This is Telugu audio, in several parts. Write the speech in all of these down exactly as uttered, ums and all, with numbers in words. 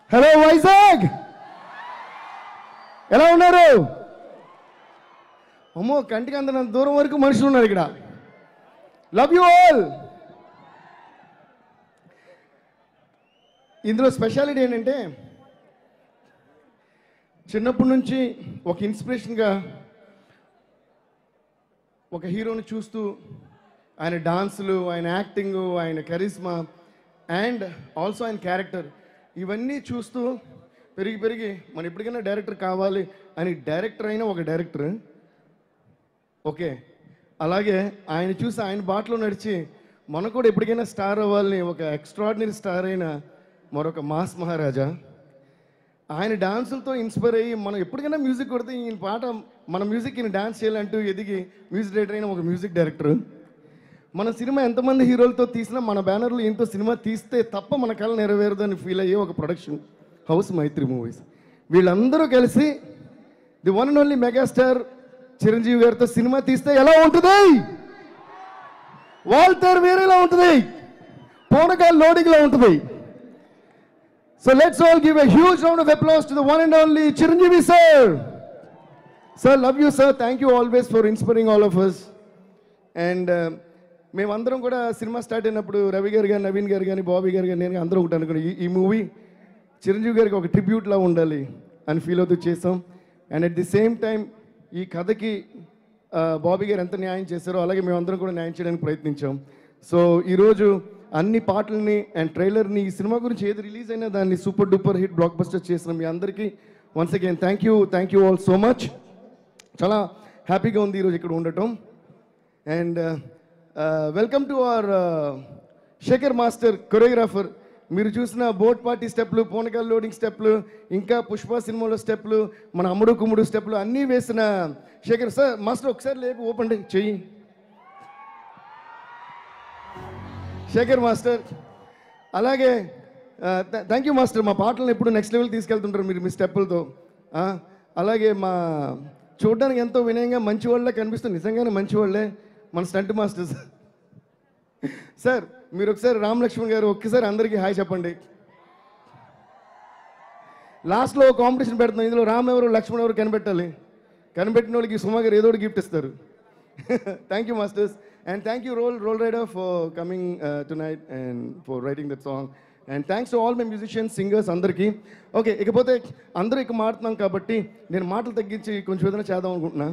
హలో వైజాగ్, ఎలా ఉన్నారు? అమ్మో, కంటికి అంత దూరం వరకు మనుషులు ఉన్నారు ఇక్కడ. Love you all. ఇందులో స్పెషాలిటీ ఏంటంటే, చిన్నప్పటి నుంచి ఒక ఇన్స్పిరేషన్గా ఒక హీరోని చూస్తూ ఆయన డాన్సులు, ఆయన యాక్టింగు, ఆయన కరిస్మా అండ్ ఆల్సో ఆయన క్యారెక్టర్ ఇవన్నీ చూస్తూ పెరిగి పెరిగి మనం ఎప్పటికైనా డైరెక్టర్ కావాలి అని డైరెక్టర్ అయిన ఒక డైరెక్టర్. ఓకే, అలాగే ఆయన చూసి ఆయన బాటలో నడిచి మనకు కూడా ఎప్పటికైనా స్టార్ అవ్వాలని ఒక ఎక్స్ట్రాడినరీ స్టార్ అయిన మరొక మాస్ మహారాజా. ఆయన డాన్సులతో ఇన్స్పైర్ అయ్యి మనం ఎప్పటికైనా మ్యూజిక్ కొడితే ఈయన పాట మన మ్యూజిక్ ఈయన డాన్స్ చేయాలంటూ ఎదిగి మ్యూజిక్ డైరెక్టర్ అయిన ఒక మ్యూజిక్ డైరెక్టర్. మన సినిమా ఎంతమంది హీరోలతో తీసినా మన బ్యానర్లు ఎంతో సినిమా తీస్తే తప్ప మన కళ నెరవేరదు అని ఫీల్ అయ్యే ఒక ప్రొడక్షన్ హౌస్ మైత్రి మూవీస్. వీళ్ళందరూ కలిసి the one and only megastar Chiranjeevi గారితో సినిమా తీస్తే ఎలా ఉంటుంది? వాల్తేర్ వీరయ్యలా ఉంటుంది, పూనకాల్ లోడింగ్లా ఉంటుంది. So let's all give a huge round of applause to the one and only Chiranjeevi sir. Sir, love you sir. Thank you always for inspiring all of us. And మేమందరం కూడా సినిమా స్టార్ట్ అయినప్పుడు రవి గారు కానీ, నవీన్ గారు కానీ, బాబీ గారు కానీ, నేను అందరూ ఒకటి అనుకున్నాం, ఈ మూవీ చిరంజీవి గారికి ఒక ట్రిబ్యూట్లా ఉండాలి అని ఫీల్ అవుతూ చేసాం. And at the same time ఈ కథకి బాబీ గారు ఎంత న్యాయం చేశారో అలాగే మేమందరం కూడా న్యాయం చేయడానికి ప్రయత్నించాం. సో ఈరోజు అన్ని పాటల్ని అండ్ ట్రైలర్ని ఈ సినిమా గురించి ఏది రిలీజ్ అయినా దాన్ని super duper hit blockbuster చేసిన మీ అందరికీ once again thank you thank you all so much. చాలా హ్యాపీగా ఉంది ఈరోజు ఇక్కడ ఉండటం. And welcome to our Shekhar master choreographer. మీరు చూసిన బోట్ పార్టీ స్టెప్లు, పూనకాల్ లోడింగ్ స్టెప్లు, ఇంకా పుష్ప సినిమాలో స్టెప్లు, మన అమ్ముడు కుమ్ముడు స్టెప్లు అన్నీ వేసిన శేఖర్ సార్. మాస్టర్ ఒకసారి లేపు ఓపెన్ చెయ్యి. శేఖర్ మాస్టర్. అలాగే థ్యాంక్ యూ మాస్టర్, మా పాటలను ఎప్పుడు నెక్స్ట్ లెవెల్ తీసుకెళ్తుంటారు మీరు మీ స్టెప్పులతో. అలాగే మా చూడడానికి ఎంతో వినయంగా మంచి వాళ్ళే కనిపిస్తుంది, నిజంగానే మంచి వాళ్ళే మన స్టంట్ మాస్టర్స్. సార్ మీరు ఒకసారి రామ్ లక్ష్మణ్ గారు ఒక్కసారి అందరికీ హాయ్ చెప్పండి. లాస్ట్లో కాంపిటీషన్ పెడుతున్నాం, ఇందులో రామ్ ఎవరు లక్ష్మణ్ ఎవరు కనిపెట్టాలి. కనిపెట్టిన వాళ్ళకి సుమా గారు ఏదో ఒకటి గిఫ్ట్ ఇస్తారు. Thank you masters. And thank you, Roll, Roll Rider, for coming uh, tonight and for writing that song. And thanks to all my musicians, singers, andarki. Okay, ikapothe andaru ikka maartunam kabatti nenu maatalu tagginchi koncham edana chedam anukuntunna.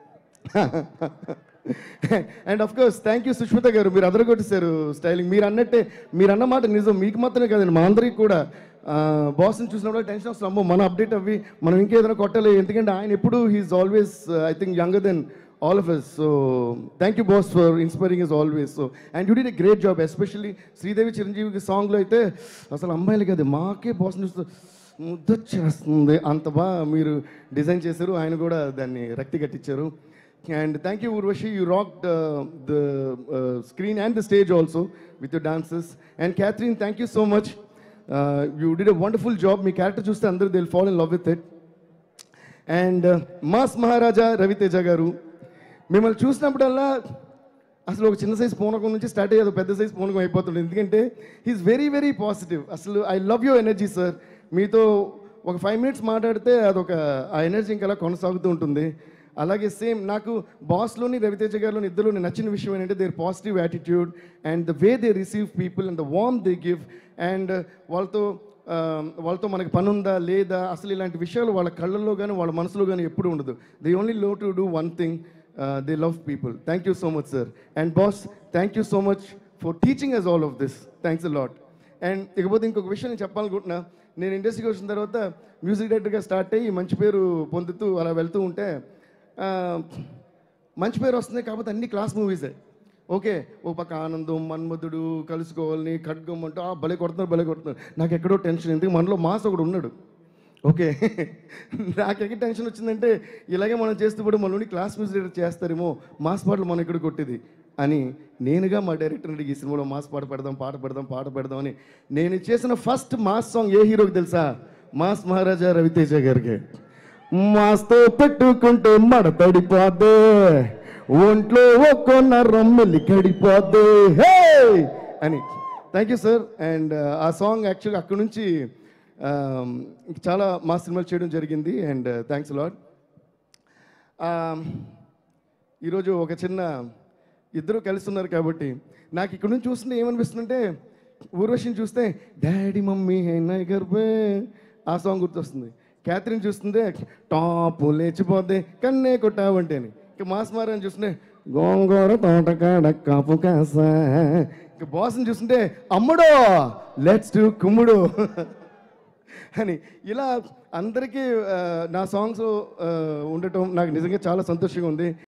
And of course, thank you Sushmita garu, meer adaru kottesaaru styling. Meer annatte meer anna maata nijam, meeku maatrame kadandi ma andariki kuda boss ని చూసినప్పుడు టెన్షన్ వస్తుంది, అమ్మో మనం అప్డేట్ అవ్వి మనం ఇంకేదైనా కొట్టాలి, ఎందుకంటే ఆయన ఎప్పుడు he's always I think younger than all of us. So thank you boss for inspiring us always. So and you did a great job, especially Devi Chiranjeevi song lo aithe asalu ammayile kadu maake boss ni mudda chestundi anta ba meeru design chesaru, ayana kuda danni rakti katticharu. And thank you Urvashi, you rocked uh, the uh, screen and the stage also with your dances. And Catherine, thank you so much. Uh, you did a wonderful job. Me character chuste andaru they'll fall in love with it. And uh, Mas Maharaja Ravi Teja garu, మిమ్మల్ని చూసినప్పుడల్లా అసలు ఒక చిన్న సైజ్ పూనకం నుంచి స్టార్ట్ అయ్యేది పెద్ద సైజ్ పూనకం అయిపోతుంది, ఎందుకంటే హీఈస్ వెరీ వెరీ పాజిటివ్. అసలు I love your energy sir. మీతో ఒక ఫైవ్ మినిట్స్ మాట్లాడితే అదొక ఆ ఎనర్జీ ఇంకలా కొనసాగుతూ ఉంటుంది. అలాగే సేమ్ నాకు బాస్లోని రవితేజ గారిలోని ఇద్దరులోని నచ్చిన విషయం ఏంటంటే their positive attitude and the way they receive people and the warm they give. And వాళ్ళతో వాళ్ళతో మనకి పని ఉందా లేదా అసలు ఇలాంటి విషయాలు వాళ్ళ కళ్ళల్లో కానీ వాళ్ళ మనసులో కానీ ఎప్పుడు ఉండదు. They only love to do one thing, Uh, they love people. Thank you so much sir. And boss, thank you so much for teaching us all of this. Thanks a lot. And ikapothe inkoka vishayam nenu cheppalanukuntunna, nenu industry ki vachin tarvata music director ga start ayyi manchi peru pondutu ala velthu unte manchi peru vastundi kabatti anni class movies e. Okay, ఓ పక్క ఆనందం, మన్మధుడు, కలుసుకోవాలని, ఖడ్గం అంటూ ఆ భలే కొడుతున్నారు భలే కొడుతున్నారు. నాకు ఎక్కడో టెన్షన్, ఎందుకు మనలో మాస్ ఒకడు ఉన్నాడు. ఓకే, నాకు ఎక్కడ టెన్షన్ వచ్చిందంటే ఇలాగే మనం చేస్తూ మనలోని క్లాస్ మ్యూజిక్ చేస్తారేమో, మాస్ పాటలు మనం ఇక్కడ కొట్టేది అని నేనుగా మా డైరెక్టర్ అడిగి ఈ సినిమాలో మాస్ పాట పెడదాం పాట పెడదాం పాట పెడదాం అని నేను చేసిన ఫస్ట్ మాస్ సాంగ్ ఏ హీరోకి తెలుసా? మాస్ మహారాజా రవితేజ గారికి. మాస్తో పెట్టుకుంటే మడతడిపోద్దే, ఒంట్లో ఒక్కో నరం మెల్లి కడిపోద్దే హే అని. Thank you sir. అండ్ ఆ సాంగ్ యాక్చువల్గా అక్కడ నుంచి చాలా మా సినిమాలు చేయడం జరిగింది అండ్ థ్యాంక్స్ లాట్. ఈరోజు ఒక చిన్న ఇద్దరు కలిసి ఉన్నారు కాబట్టి నాకు ఇక్కడ నుంచి చూస్తుంటే ఏమనిపిస్తుందంటే ఊర్వశిని చూస్తే డాడీ మమ్మీ హై గర్భే ఆ సాంగ్ గుర్తొస్తుంది. క్యాథరిన్ చూస్తుంటే టాపు లేచిపోతే కన్నే కొట్టావంటే అని. ఇక మాస్ మారని చూస్తుంటే గోంగూర తోటకాడ కాపు కాస. ఇక బాస్ని చూస్తుంటే అమ్ముడో లెట్స్ డు కుమ్ముడు అని. ఇలా అందరికీ నా సాంగ్స్ ఉండటం నాకు నిజంగా చాలా సంతోషంగా ఉంది.